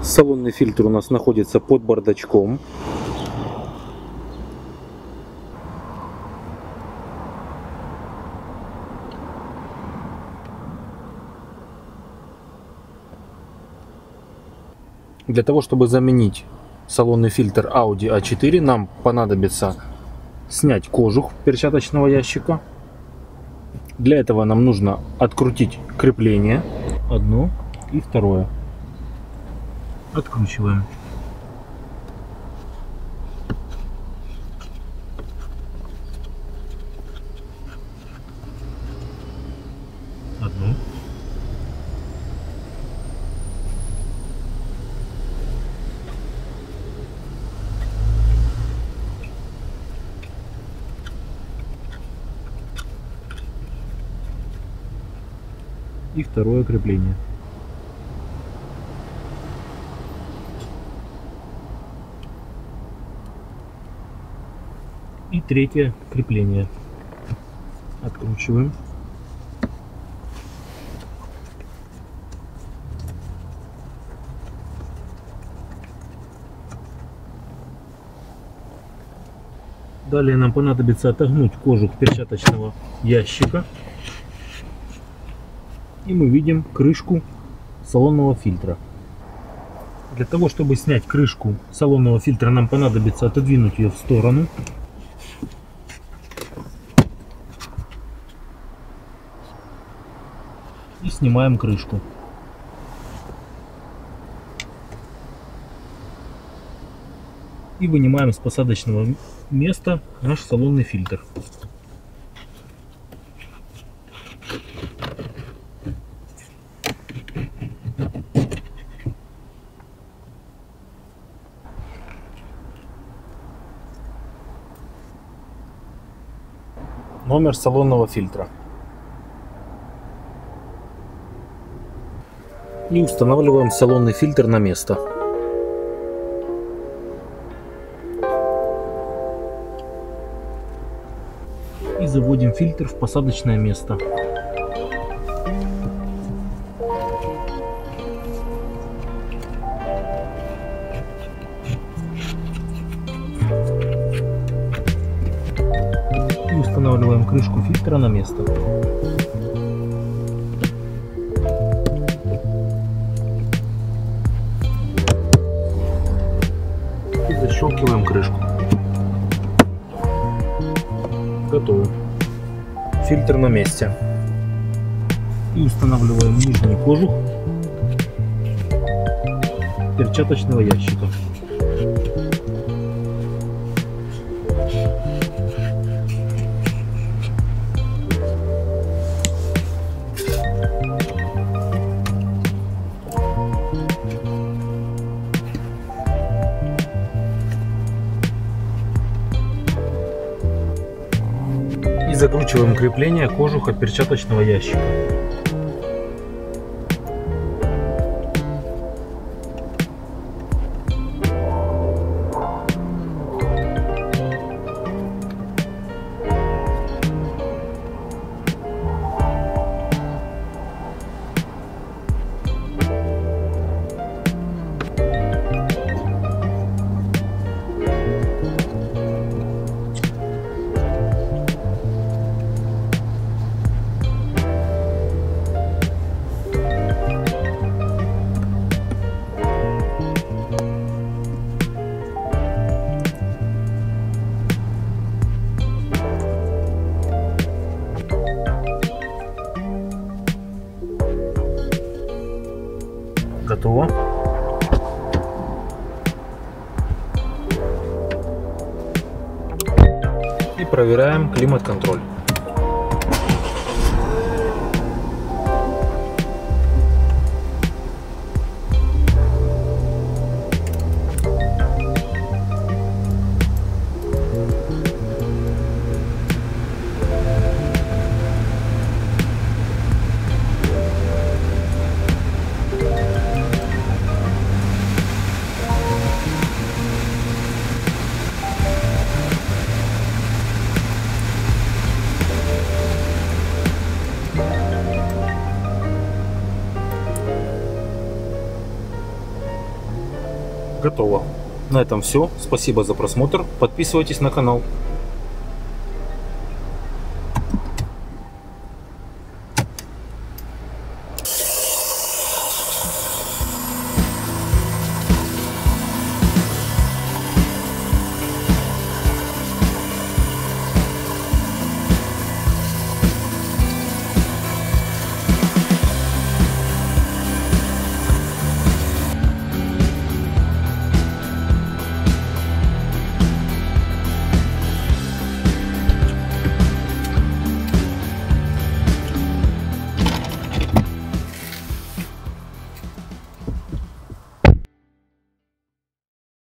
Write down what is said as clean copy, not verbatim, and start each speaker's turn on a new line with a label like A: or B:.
A: Салонный фильтр у нас находится под бардачком. Для того, чтобы заменить салонный фильтр Audi A4, нам понадобится снять кожух перчаточного ящика. Для этого нам нужно открутить крепление, одно и второе. Откручиваем. Одно. И второе крепление. И третье крепление. Откручиваем. Далее нам понадобится отогнуть кожух перчаточного ящика. И мы видим крышку салонного фильтра. Для того, чтобы снять крышку салонного фильтра, нам понадобится отодвинуть ее в сторону. И снимаем крышку. И вынимаем с посадочного места наш салонный фильтр. Номер салонного фильтра. И устанавливаем салонный фильтр на место. И заводим фильтр в посадочное место. И устанавливаем крышку фильтра на место. И защелкиваем крышку. Готово. Фильтр на месте. И устанавливаем нижний кожух перчаточного ящика. И закручиваем крепление кожуха перчаточного ящика. Готово. И проверяем климат-контроль. готово. На этом все. Спасибо за просмотр. Подписывайтесь на канал.